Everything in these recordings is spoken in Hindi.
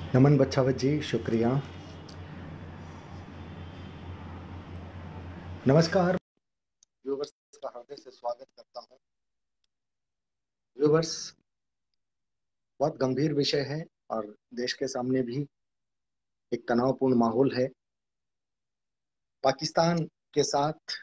नमन बच्छावत जी, शुक्रिया। नमस्कार व्यूवर्स का हृदय से स्वागत करता हूं। व्यूवर्स, बहुत गंभीर विषय है और देश के सामने भी एक तनावपूर्ण माहौल है। पाकिस्तान के साथ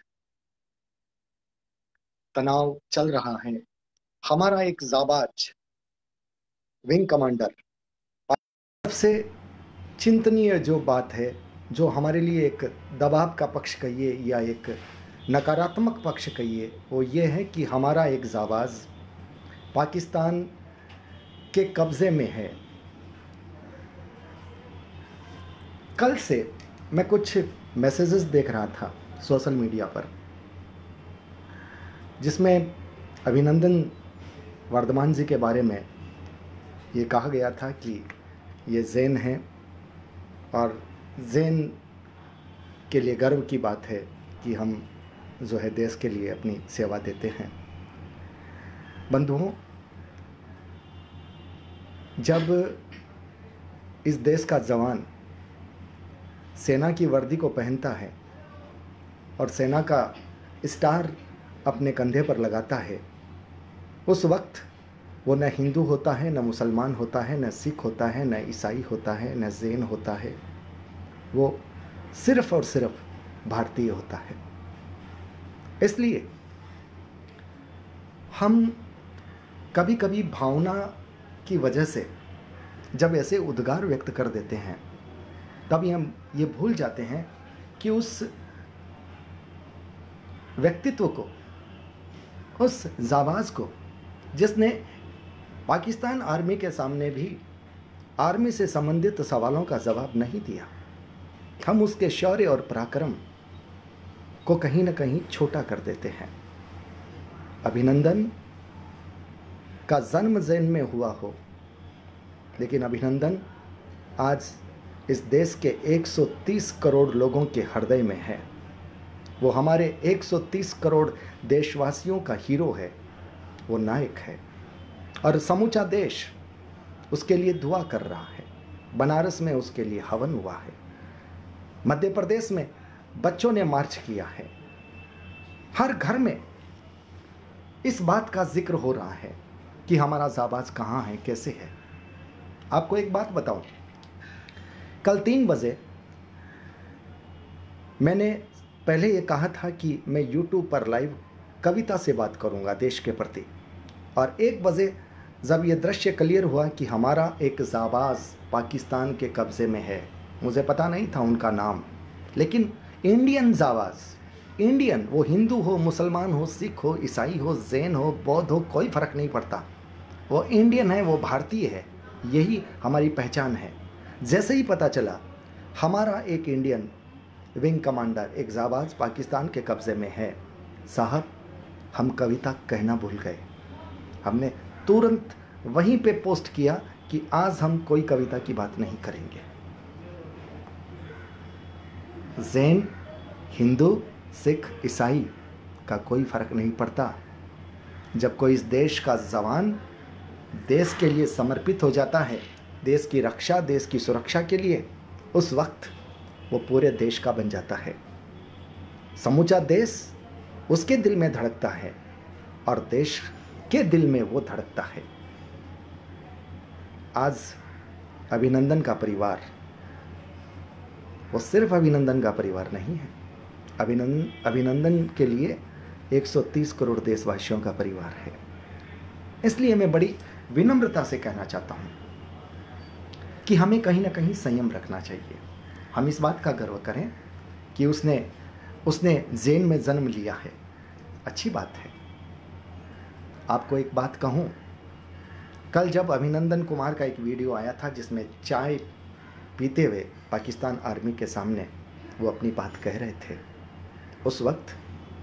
तनाव चल रहा है। हमारा एक जाबाज विंग कमांडर, सबसे चिंतनीय जो बात है, जो हमारे लिए एक दबाव का पक्ष कहिए या एक नकारात्मक पक्ष कहिए, वो ये है कि हमारा एक जाबाज पाकिस्तान के कब्जे में है। कल से मैं कुछ मैसेजेस देख रहा था सोशल मीडिया पर, जिसमें अभिनंदन वर्धमान जी के बारे में ये कहा गया था कि ये जैन हैं और जैन के लिए गर्व की बात है कि हम जो है देश के लिए अपनी सेवा देते हैं। बंधुओं, जब इस देश का जवान सेना की वर्दी को पहनता है और सेना का स्टार अपने कंधे पर लगाता है, उस वक्त वो न हिंदू होता है, न मुसलमान होता है, न सिख होता है, न ईसाई होता है, न जैन होता है। वो सिर्फ और सिर्फ भारतीय होता है। इसलिए हम कभी कभी भावना की वजह से जब ऐसे उद्गार व्यक्त कर देते हैं, तभी हम ये भूल जाते हैं कि उस व्यक्तित्व को, उस जाबाज को, जिसने पाकिस्तान आर्मी के सामने भी आर्मी से संबंधित सवालों का जवाब नहीं दिया, हम उसके शौर्य और पराक्रम को कहीं ना कहीं छोटा कर देते हैं। अभिनंदन का जन्म जैन में हुआ हो, लेकिन अभिनंदन आज इस देश के 130 करोड़ लोगों के हृदय में है। वो हमारे 130 करोड़ देशवासियों का हीरो है, वो नायक है और समूचा देश उसके लिए दुआ कर रहा है। बनारस में उसके लिए हवन हुआ है, मध्य प्रदेश में बच्चों ने मार्च किया है, हर घर में इस बात का जिक्र हो रहा है कि हमारा जाबाज कहाँ है, कैसे है। आपको एक बात बताऊं, कल 3 बजे मैंने पहले ये कहा था कि मैं YouTube पर लाइव कविता से बात करूंगा देश के प्रति, और 1 बजे जब ये दृश्य क्लियर हुआ कि हमारा एक जाबाज पाकिस्तान के कब्जे में है, मुझे पता नहीं था उनका नाम, लेकिन इंडियन जाबाज, इंडियन, वो हिंदू हो, मुसलमान हो, सिख हो, ईसाई हो, जैन हो, बौद्ध हो, कोई फ़र्क नहीं पड़ता, वो इंडियन है, वो भारतीय है। यही हमारी पहचान है। जैसे ही पता चला हमारा एक इंडियन विंग कमांडर, एक जाबाज पाकिस्तान के कब्ज़े में है, साहब, हम कविता कहना भूल गए। हमने तुरंत वहीं पे पोस्ट किया कि आज हम कोई कविता की बात नहीं करेंगे। जैन, हिंदू, सिख, ईसाई का कोई फ़र्क नहीं पड़ता। जब कोई इस देश का जवान देश के लिए समर्पित हो जाता है, देश की रक्षा, देश की सुरक्षा के लिए, उस वक्त वो पूरे देश का बन जाता है। समूचा देश उसके दिल में धड़कता है और देश के दिल में वो धड़कता है। आज अभिनंदन का परिवार, वो सिर्फ अभिनंदन का परिवार नहीं है, अभिनंदन के लिए 130 करोड़ देशवासियों का परिवार है। इसलिए मैं बड़ी विनम्रता से कहना चाहता हूँ कि हमें कहीं ना कहीं संयम रखना चाहिए। हम इस बात का गर्व करें कि उसने जैन में जन्म लिया है, अच्छी बात है। आपको एक बात कहूँ, कल जब अभिनंदन कुमार का एक वीडियो आया था जिसमें चाय पीते हुए पाकिस्तान आर्मी के सामने वो अपनी बात कह रहे थे, उस वक्त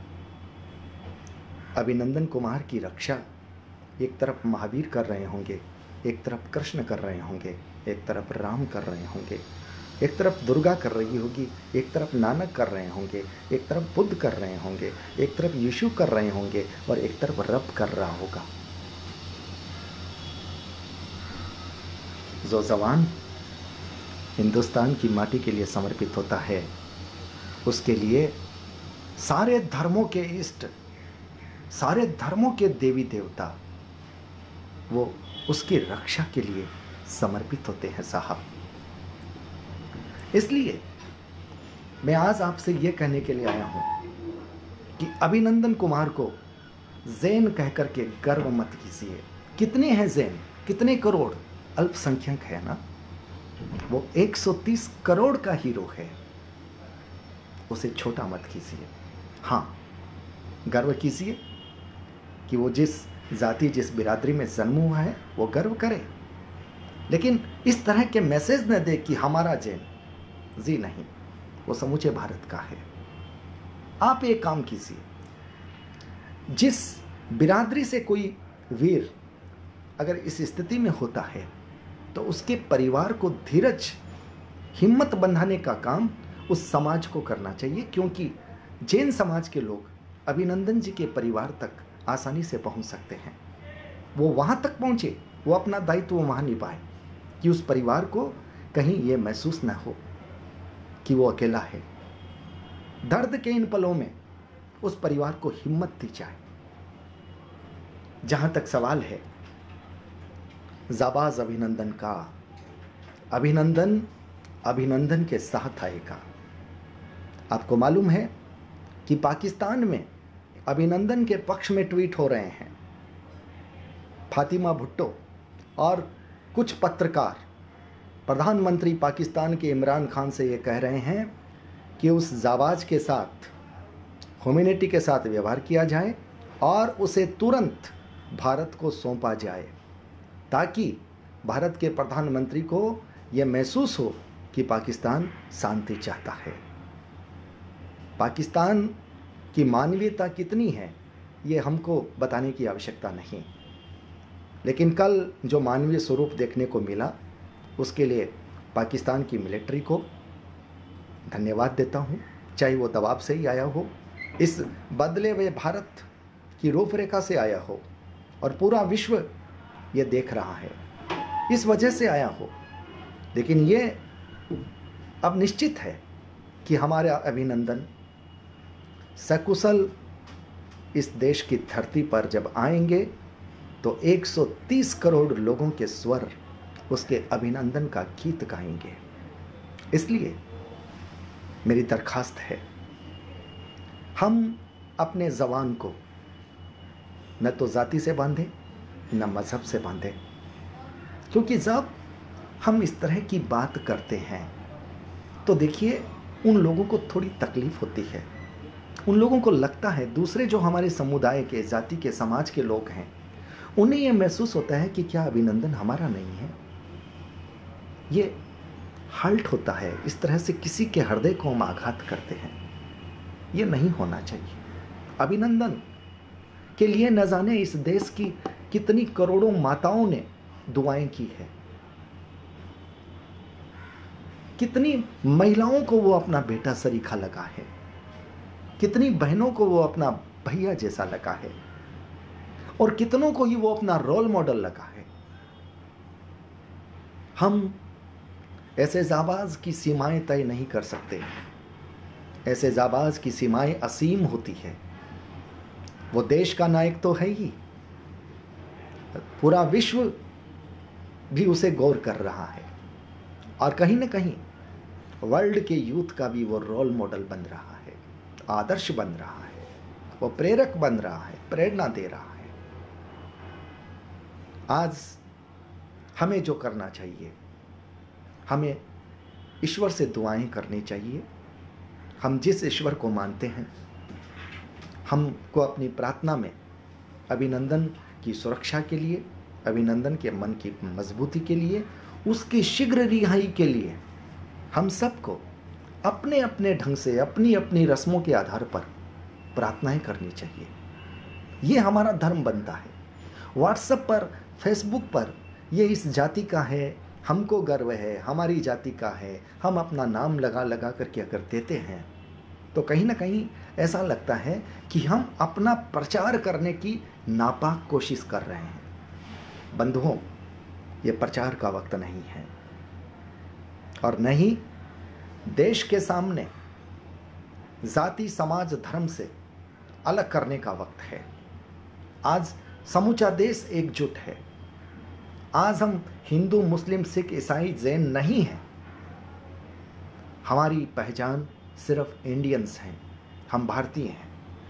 अभिनंदन कुमार की रक्षा एक तरफ महावीर कर रहे होंगे, एक तरफ कृष्ण कर रहे होंगे, एक तरफ राम कर रहे होंगे, एक तरफ दुर्गा कर रही होगी, एक तरफ नानक कर रहे होंगे, एक तरफ बुद्ध कर रहे होंगे, एक तरफ यीशु कर रहे होंगे और एक तरफ रब कर रहा होगा। जो जवान हिंदुस्तान की माटी के लिए समर्पित होता है, उसके लिए सारे धर्मों के इष्ट, सारे धर्मों के देवी देवता वो उसकी रक्षा के लिए समर्पित होते हैं साहब। इसलिए मैं आज आपसे ये कहने के लिए आया हूं कि अभिनंदन कुमार को जैन कहकर के गर्व मत कीजिए। कितने हैं जैन, कितने करोड़, अल्पसंख्यक है ना। वो 130 करोड़ का हीरो है, उसे छोटा मत कीजिए। हाँ, गर्व कीजिए कि वो जिस जाति, जिस बिरादरी में जन्म हुआ है वो गर्व करे, लेकिन इस तरह के मैसेज न दे कि हमारा जैन जी नहीं, वो समूचे भारत का है। आप एक काम कीजिए, जिस बिरादरी से कोई वीर अगर इस स्थिति में होता है तो उसके परिवार को धीरज, हिम्मत बंधाने का काम उस समाज को करना चाहिए, क्योंकि जैन समाज के लोग अभिनंदन जी के परिवार तक आसानी से पहुंच सकते हैं। वो वहां तक पहुंचे, वो अपना दायित्व वहां निभाए कि उस परिवार को कहीं ये महसूस न हो कि वो अकेला है। दर्द के इन पलों में उस परिवार को हिम्मत दी जाए। जहां तक सवाल है जाबाज अभिनंदन का, अभिनंदन अभिनंदन के साथ आएगा। आपको मालूम है कि पाकिस्तान में अभिनंदन के पक्ष में ट्वीट हो रहे हैं। फातिमा भुट्टो और कुछ पत्रकार प्रधानमंत्री पाकिस्तान के इमरान खान से ये कह रहे हैं कि उस जाबाज के साथ, ह्यूमैनिटी के साथ व्यवहार किया जाए और उसे तुरंत भारत को सौंपा जाए, ताकि भारत के प्रधानमंत्री को यह महसूस हो कि पाकिस्तान शांति चाहता है। पाकिस्तान की मानवीयता कितनी है ये हमको बताने की आवश्यकता नहीं, लेकिन कल जो मानवीय स्वरूप देखने को मिला उसके लिए पाकिस्तान की मिलिट्री को धन्यवाद देता हूँ, चाहे वो दबाव से ही आया हो, इस बदले हुए भारत की रूपरेखा से आया हो और पूरा विश्व ये देख रहा है, इस वजह से आया हो। लेकिन ये अब निश्चित है कि हमारा अभिनंदन सकुशल इस देश की धरती पर जब आएंगे तो 130 करोड़ लोगों के स्वर उसके अभिनंदन का गीत गाएंगे। इसलिए मेरी दरखास्त है, हम अपने जवान को न तो जाति से बांधें न मजहब से बांधें, क्योंकि जब हम इस तरह की बात करते हैं तो देखिए उन लोगों को थोड़ी तकलीफ होती है। उन लोगों को लगता है, दूसरे जो हमारे समुदाय के, जाति के, समाज के लोग हैं, उन्हें यह महसूस होता है कि क्या अभिनंदन हमारा नहीं है। ये हर्ट होता है, इस तरह से किसी के हृदय को हम आघात करते हैं। ये नहीं होना चाहिए। अभिनंदन के लिए न जाने इस देश की कितनी करोड़ों माताओं ने दुआएं की है, कितनी महिलाओं को वो अपना बेटा सरीखा लगा है, कितनी बहनों को वो अपना भैया जैसा लगा है और कितनों को ही वो अपना रोल मॉडल लगा है। हम ऐसे जाबाज की सीमाएं तय नहीं कर सकते। ऐसे जाबाज की सीमाएं असीम होती है। वो देश का नायक तो है ही, पूरा विश्व भी उसे गौर कर रहा है और कहीं ना कहीं वर्ल्ड के यूथ का भी वो रोल मॉडल बन रहा है, आदर्श बन रहा है, वो प्रेरक बन रहा है, प्रेरणा दे रहा है। आज हमें जो करना चाहिए, हमें ईश्वर से दुआएं करनी चाहिए। हम जिस ईश्वर को मानते हैं, हमको अपनी प्रार्थना में अभिनंदन की सुरक्षा के लिए, अभिनंदन के मन की मजबूती के लिए, उसकी शीघ्र रिहाई के लिए हम सबको अपने अपने ढंग से, अपनी अपनी रस्मों के आधार पर प्रार्थनाएं करनी चाहिए। ये हमारा धर्म बनता है। व्हाट्सएप पर, फेसबुक पर ये इस जाति का है, हमको गर्व है, हमारी जाति का है, हम अपना नाम लगा लगा करके अगर देते हैं तो कहीं ना कहीं ऐसा लगता है कि हम अपना प्रचार करने की नापाक कोशिश कर रहे हैं। बंधुओं, ये प्रचार का वक्त नहीं है। और न ही देश के सामने जाति, समाज, धर्म से अलग करने का वक्त है। आज समूचा देश एकजुट है। आज हम हिंदू, मुस्लिम, सिख, ईसाई, जैन नहीं हैं। हमारी पहचान सिर्फ इंडियंस हैं, हम भारतीय हैं।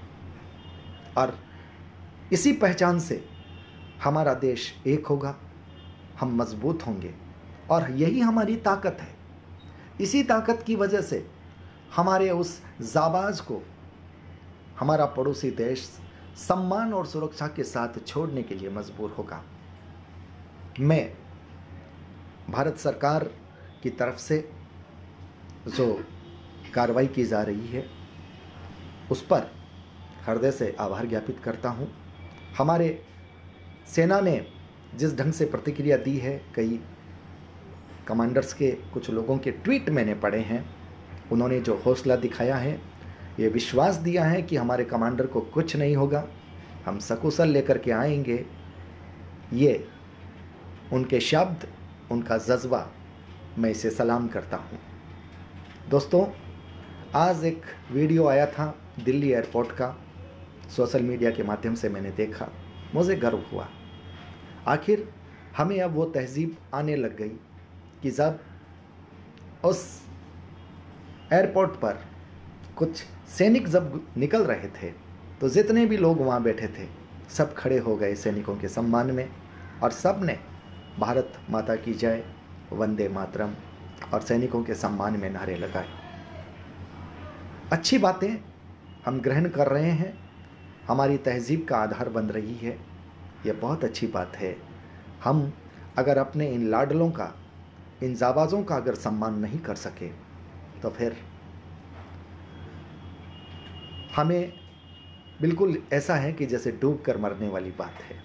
और इसी पहचान से हमारा देश एक होगा, हम मजबूत होंगे और यही हमारी ताकत है। इसी ताकत की वजह से हमारे उस जाबाज को हमारा पड़ोसी देश सम्मान और सुरक्षा के साथ छोड़ने के लिए मजबूर होगा। मैं भारत सरकार की तरफ से जो कार्रवाई की जा रही है उस पर हृदय से आभार ज्ञापित करता हूं। हमारे सेना ने जिस ढंग से प्रतिक्रिया दी है, कई कमांडर्स के कुछ लोगों के ट्वीट मैंने पढ़े हैं, उन्होंने जो हौसला दिखाया है, ये विश्वास दिया है कि हमारे कमांडर को कुछ नहीं होगा, हम सकुशल लेकर के आएंगे। ये उनके शब्द, उनका जज्बा, मैं इसे सलाम करता हूँ। दोस्तों, आज एक वीडियो आया था दिल्ली एयरपोर्ट का, सोशल मीडिया के माध्यम से मैंने देखा, मुझे गर्व हुआ। आखिर हमें अब वो तहजीब आने लग गई कि जब उस एयरपोर्ट पर कुछ सैनिक जब निकल रहे थे तो जितने भी लोग वहाँ बैठे थे सब खड़े हो गए सैनिकों के सम्मान में और सब ने भारत माता की जय, वंदे मातरम और सैनिकों के सम्मान में नारे लगाए। अच्छी बातें हम ग्रहण कर रहे हैं, हमारी तहजीब का आधार बन रही है, यह बहुत अच्छी बात है। हम अगर अपने इन लाडलों का, इन जाबाजों का अगर सम्मान नहीं कर सके तो फिर हमें बिल्कुल ऐसा है कि जैसे डूब कर मरने वाली बात है।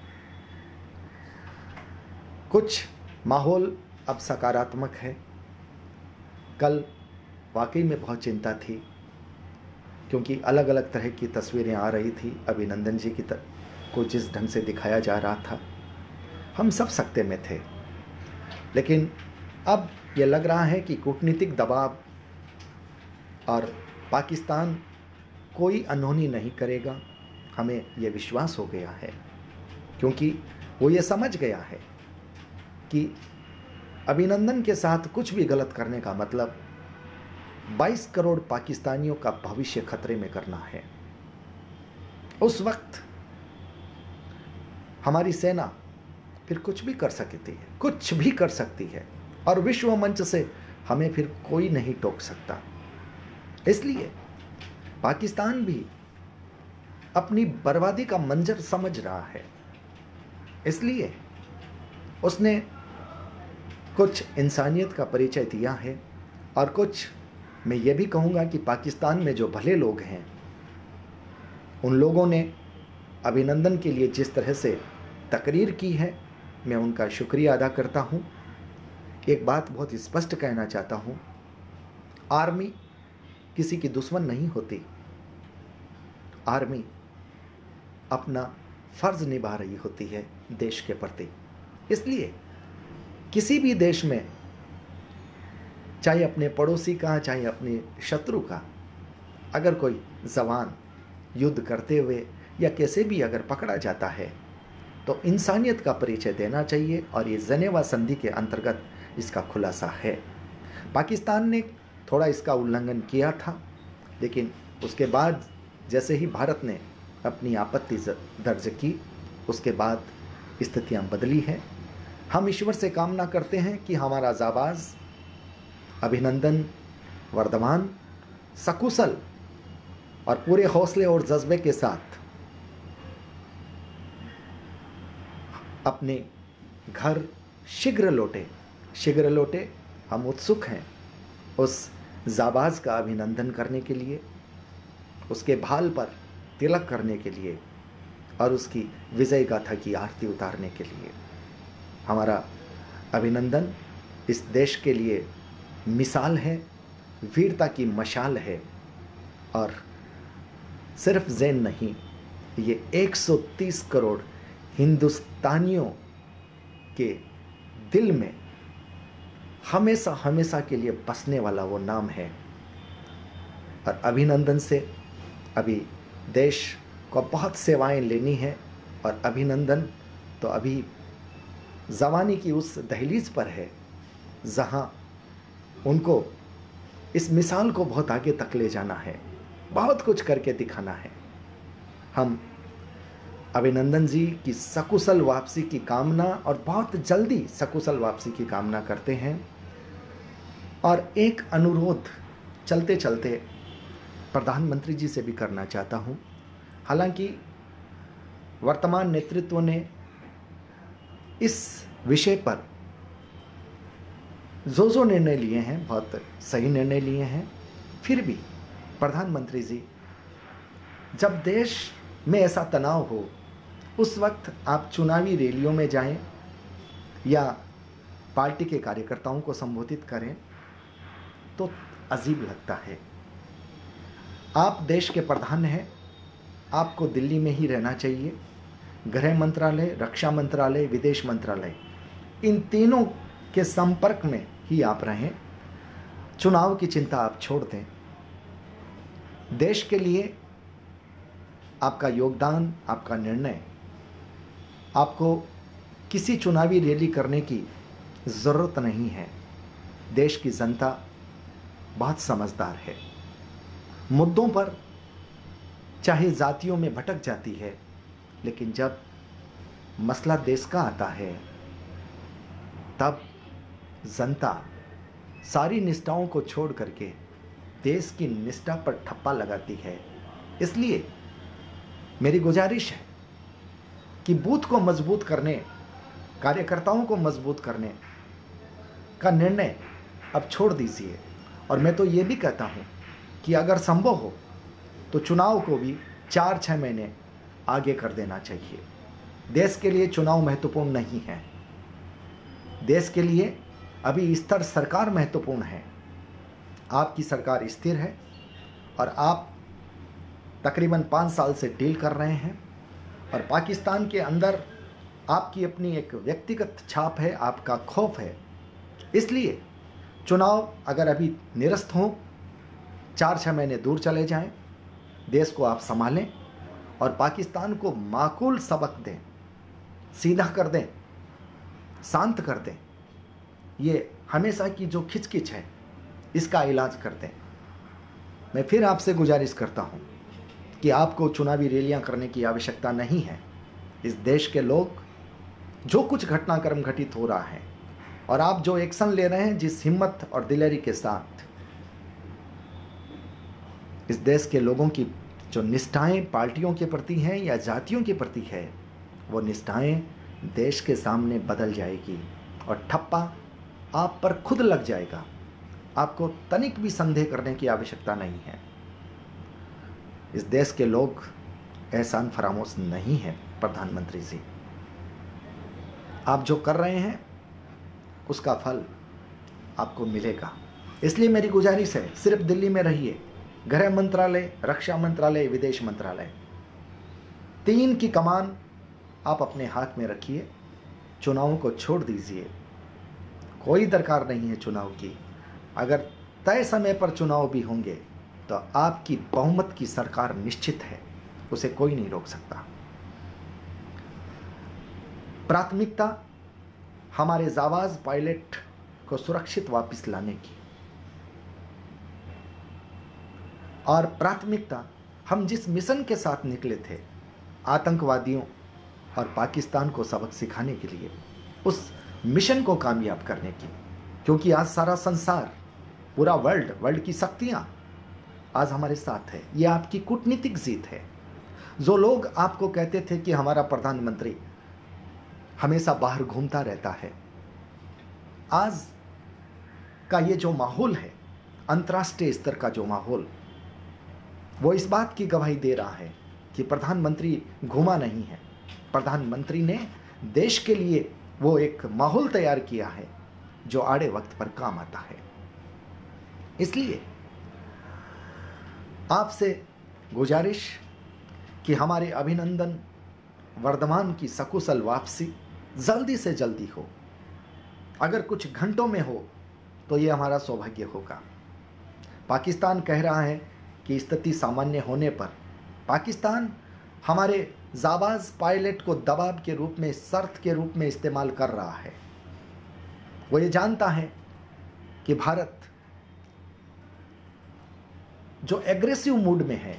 कुछ माहौल अब सकारात्मक है। कल वाकई में बहुत चिंता थी क्योंकि अलग अलग तरह की तस्वीरें आ रही थी। अभिनंदन जी को जिस ढंग से दिखाया जा रहा था, हम सब सकते में थे। लेकिन अब यह लग रहा है कि कूटनीतिक दबाव और पाकिस्तान कोई अनहोनी नहीं करेगा, हमें यह विश्वास हो गया है क्योंकि वो ये समझ गया है कि अभिनंदन के साथ कुछ भी गलत करने का मतलब 22 करोड़ पाकिस्तानियों का भविष्य खतरे में करना है। उस वक्त हमारी सेना फिर कुछ भी कर सकती है, कुछ भी कर सकती है और विश्व मंच से हमें फिर कोई नहीं टोक सकता। इसलिए पाकिस्तान भी अपनी बर्बादी का मंजर समझ रहा है। इसलिए उसने कुछ इंसानियत का परिचय दिया है और कुछ, मैं ये भी कहूँगा कि पाकिस्तान में जो भले लोग हैं उन लोगों ने अभिनंदन के लिए जिस तरह से तकरीर की है, मैं उनका शुक्रिया अदा करता हूँ। एक बात बहुत स्पष्ट कहना चाहता हूँ, आर्मी किसी की दुश्मन नहीं होती। आर्मी अपना फर्ज निभा रही होती है देश के प्रति। इसलिए किसी भी देश में, चाहे अपने पड़ोसी का, चाहे अपने शत्रु का, अगर कोई जवान युद्ध करते हुए या कैसे भी अगर पकड़ा जाता है तो इंसानियत का परिचय देना चाहिए और ये जनेवा संधि के अंतर्गत इसका खुलासा है। पाकिस्तान ने थोड़ा इसका उल्लंघन किया था, लेकिन उसके बाद जैसे ही भारत ने अपनी आपत्ति दर्ज की, उसके बाद स्थितियां बदली हैं। हम ईश्वर से कामना करते हैं कि हमारा जाबाज अभिनंदन वर्धमान सकुशल और पूरे हौसले और जज्बे के साथ अपने घर शीघ्र लौटे। हम उत्सुक हैं उस जाबाज का अभिनंदन करने के लिए, उसके भाल पर तिलक करने के लिए और उसकी विजय गाथा की आरती उतारने के लिए। हमारा अभिनंदन इस देश के लिए मिसाल है, वीरता की मशाल है और सिर्फ जैन नहीं, ये 130 करोड़ हिंदुस्तानियों के दिल में हमेशा हमेशा के लिए बसने वाला वो नाम है। और अभिनंदन से अभी देश को बहुत सेवाएं लेनी है, और अभिनंदन तो अभी जवानी की उस दहलीज पर है जहां उनको इस मिसाल को बहुत आगे तक ले जाना है, बहुत कुछ करके दिखाना है। हम अभिनंदन जी की सकुशल वापसी की कामना, और बहुत जल्दी सकुशल वापसी की कामना करते हैं। और एक अनुरोध चलते चलते प्रधानमंत्री जी से भी करना चाहता हूं। हालांकि वर्तमान नेतृत्व ने इस विषय पर जो निर्णय लिए हैं बहुत सही निर्णय लिए हैं, फिर भी प्रधानमंत्री जी, जब देश में ऐसा तनाव हो उस वक्त आप चुनावी रैलियों में जाएं या पार्टी के कार्यकर्ताओं को संबोधित करें तो अजीब लगता है। आप देश के प्रधान हैं, आपको दिल्ली में ही रहना चाहिए। गृह मंत्रालय, रक्षा मंत्रालय, विदेश मंत्रालय, इन तीनों के संपर्क में ही आप रहें। चुनाव की चिंता आप छोड़ दें। देश के लिए आपका योगदान, आपका निर्णय, आपको किसी चुनावी रैली करने की ज़रूरत नहीं है। देश की जनता बहुत समझदार है। मुद्दों पर चाहे जातियों में भटक जाती है, लेकिन जब मसला देश का आता है तब जनता सारी निष्ठाओं को छोड़ करके देश की निष्ठा पर ठप्पा लगाती है। इसलिए मेरी गुजारिश है कि बूथ को मजबूत करने, कार्यकर्ताओं को मजबूत करने का निर्णय अब छोड़ दीजिए। और मैं तो ये भी कहता हूँ कि अगर संभव हो तो चुनाव को भी 4-6 महीने आगे कर देना चाहिए। देश के लिए चुनाव महत्वपूर्ण नहीं है। देश के लिए अभी स्थिर सरकार महत्वपूर्ण है। आपकी सरकार स्थिर है और आप तकरीबन 5 साल से डील कर रहे हैं, और पाकिस्तान के अंदर आपकी अपनी एक व्यक्तिगत छाप है, आपका खौफ है। इसलिए चुनाव अगर अभी निरस्त हों, 4-6 महीने दूर चले जाएं, देश को आप संभालें और पाकिस्तान को माकूल सबक दें, सीधा कर दें, शांत कर दें। ये हमेशा की जो खिचकिच है इसका इलाज कर दें। मैं फिर आपसे गुजारिश करता हूँ कि आपको चुनावी रैलियां करने की आवश्यकता नहीं है। इस देश के लोग, जो कुछ घटनाक्रम घटित हो रहा है और आप जो एक्शन ले रहे हैं जिस हिम्मत और दिलेरी के साथ, इस देश के लोगों की जो निष्ठाएं पार्टियों के प्रति हैं या जातियों के प्रति है, वो निष्ठाएं देश के सामने बदल जाएगी और ठप्पा आप पर खुद लग जाएगा। आपको तनिक भी संदेह करने की आवश्यकता नहीं है। इस देश के लोग एहसान फरामोश नहीं है। प्रधानमंत्री जी, आप जो कर रहे हैं उसका फल आपको मिलेगा। इसलिए मेरी गुजारिश है, सिर्फ दिल्ली में रहिए। गृह मंत्रालय, रक्षा मंत्रालय, विदेश मंत्रालय, 3 की कमान आप अपने हाथ में रखिए। चुनावों को छोड़ दीजिए। कोई दरकार नहीं है चुनाव की। अगर तय समय पर चुनाव भी होंगे तो आपकी बहुमत की सरकार निश्चित है, उसे कोई नहीं रोक सकता। प्राथमिकता हमारे जाबाज पायलट को सुरक्षित वापस लाने की, और प्राथमिकता हम जिस मिशन के साथ निकले थे, आतंकवादियों और पाकिस्तान को सबक सिखाने के लिए, उस मिशन को कामयाब करने की। क्योंकि आज सारा संसार, पूरा वर्ल्ड की शक्तियां आज हमारे साथ है। यह आपकी कूटनीतिक जीत है। जो लोग आपको कहते थे कि हमारा प्रधानमंत्री हमेशा बाहर घूमता रहता है, आज का ये जो माहौल है, अंतर्राष्ट्रीय स्तर का जो माहौल, वो इस बात की गवाही दे रहा है कि प्रधानमंत्री घूमा नहीं है। प्रधानमंत्री ने देश के लिए वो एक माहौल तैयार किया है जो आड़े वक्त पर काम आता है। इसलिए आपसे गुजारिश कि हमारे अभिनंदन वर्धमान की सकुशल वापसी जल्दी से जल्दी हो। अगर कुछ घंटों में हो तो ये हमारा सौभाग्य होगा। पाकिस्तान कह रहा है कि स्थिति सामान्य होने पर पाकिस्तान हमारे जाबाज पायलट को दबाव के रूप में, शर्त के रूप में इस्तेमाल कर रहा है। वो ये जानता है कि भारत जो एग्रेसिव मूड में है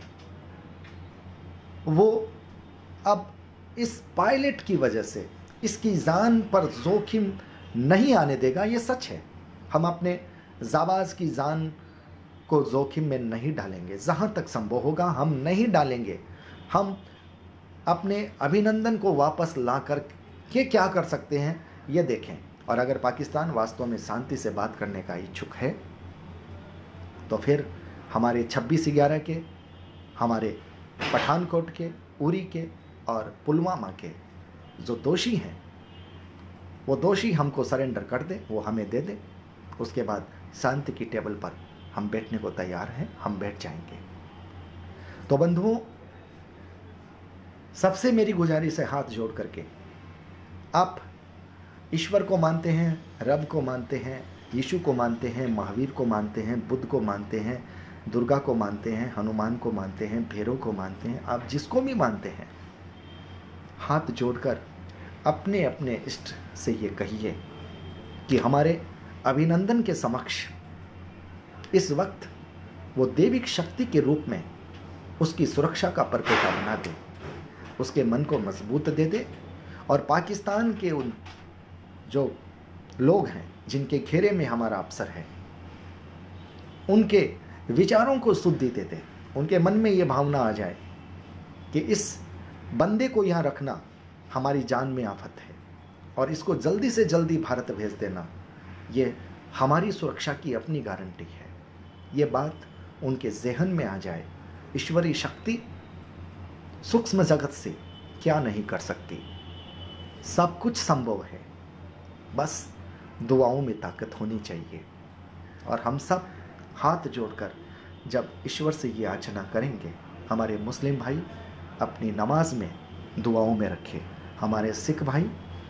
वो अब इस पायलट की वजह से इसकी जान पर जोखिम नहीं आने देगा। ये सच है। हम अपने जाबाज की जान को जोखिम में नहीं डालेंगे, जहां तक संभव होगा हम नहीं डालेंगे। हम अपने अभिनंदन को वापस ला कर के क्या कर सकते हैं ये देखें। और अगर पाकिस्तान वास्तव में शांति से बात करने का इच्छुक है तो फिर हमारे 26/11 के, हमारे पठानकोट के, उरी के और पुलवामा के जो दोषी हैं वो दोषी हमको सरेंडर कर दे, वो हमें दे दे। उसके बाद शांति की टेबल पर हम बैठने को तैयार हैं, हम बैठ जाएंगे। तो बंधुओं, सबसे मेरी गुजारिश है हाथ जोड़ करके, आप ईश्वर को मानते हैं, रब को मानते हैं, यीशु को मानते हैं, महावीर को मानते हैं, बुद्ध को मानते हैं, दुर्गा को मानते हैं, हनुमान को मानते हैं, भैरव को मानते हैं, आप जिसको भी मानते हैं, हाथ जोड़कर अपने अपने इष्ट से ये कहिए कि हमारे अभिनंदन के समक्ष इस वक्त वो देविक शक्ति के रूप में उसकी सुरक्षा का परपेटा बना दे, उसके मन को मजबूत दे दे और पाकिस्तान के उन जो लोग हैं जिनके घेरे में हमारा अफसर है उनके विचारों को शुद्धि दे दे। उनके मन में ये भावना आ जाए कि इस बंदे को यहाँ रखना हमारी जान में आफत है और इसको जल्दी से जल्दी भारत भेज देना ये हमारी सुरक्षा की अपनी गारंटी है। ये बात उनके ज़हन में आ जाए। ईश्वरीय शक्ति सूक्ष्म जगत से क्या नहीं कर सकती, सब कुछ संभव है, बस दुआओं में ताकत होनी चाहिए। और हम सब हाथ जोड़कर जब ईश्वर से ये याचना करेंगे, हमारे मुस्लिम भाई अपनी नमाज में दुआओं में रखें, हमारे सिख भाई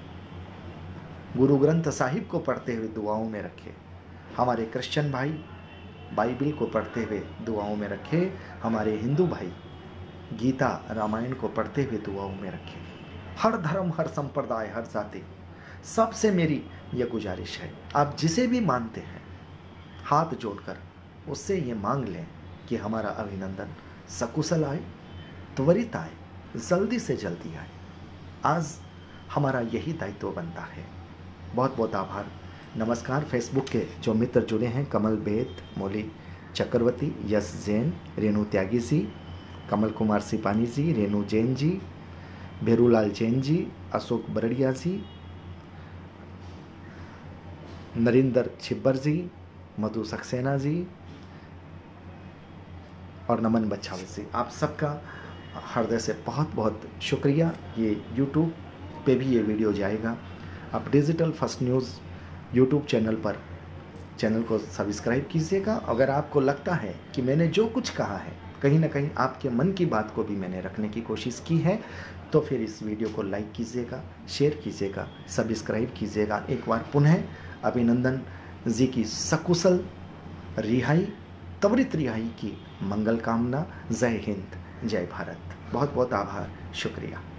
गुरु ग्रंथ साहिब को पढ़ते हुए दुआओं में रखें, हमारे क्रिश्चियन भाई बाइबिल को पढ़ते हुए दुआओं में रखें, हमारे हिंदू भाई गीता रामायण को पढ़ते हुए दुआओं में रखें। हर धर्म, हर संप्रदाय, हर जाति, सबसे मेरी यह गुजारिश है, आप जिसे भी मानते हैं हाथ जोड़कर उससे ये मांग लें कि हमारा अभिनंदन सकुशल आए, त्वरित आए, जल्दी से जल्दी आए। आज हमारा यही दायित्व बनता है। बहुत बहुत आभार, नमस्कार। फेसबुक के जो मित्र जुड़े हैं, कमल बेद, मौली चक्रवर्ती, यश जैन, रेणु त्यागी जी, कमल कुमार सिपानी जी, रेणु जैन जी, भेरूलाल जैन जी, अशोक बरड़िया जी, नरिंदर छिब्बर जी, मधु सक्सेना जी और नमन बच्छावल जी, आप सबका हृदय से बहुत बहुत शुक्रिया। ये YouTube पे भी ये वीडियो जाएगा। आप digital first news YouTube channel को सब्सक्राइब कीजिएगा। अगर आपको लगता है कि मैंने जो कुछ कहा है कहीं ना कहीं आपके मन की बात को भी मैंने रखने की कोशिश की है, तो फिर इस वीडियो को लाइक कीजिएगा, शेयर कीजिएगा, सब्सक्राइब कीजिएगा। एक बार पुनः अभिनंदन जी की सकुशल रिहाई, त्वरित रिहाई की मंगल कामना। जय हिंद, जय भारत। बहुत बहुत आभार, शुक्रिया।